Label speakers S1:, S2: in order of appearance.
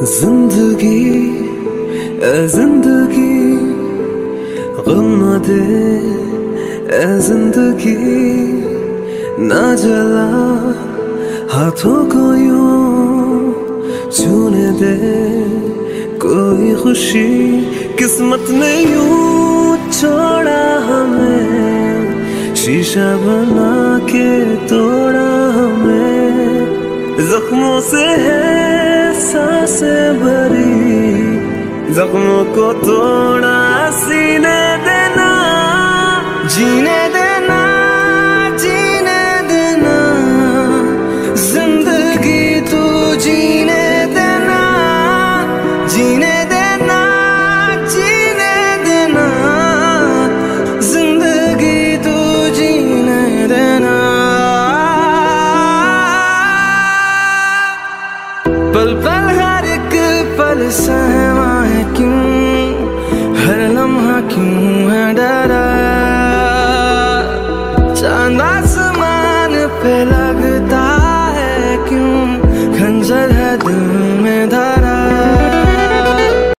S1: जिंदगी ए जिंदगी गम न दे ए जिंदगी ना जला हाथों को यूं छूने दे कोई खुशी किस्मत ने यूं छोड़ा हमें शीशा बना के तोड़ा हमें जख्मों से है सांसें भरी जख्मों को तोड़ा सीने देना जीने देना जीने देना जिंदगी तू जीने देना जीने देना जीने देना जिंदगी तू जीने देना पल पल हर एक पल सहमा है क्यों हर लम्हा क्यों है डरा चांद आसमान पे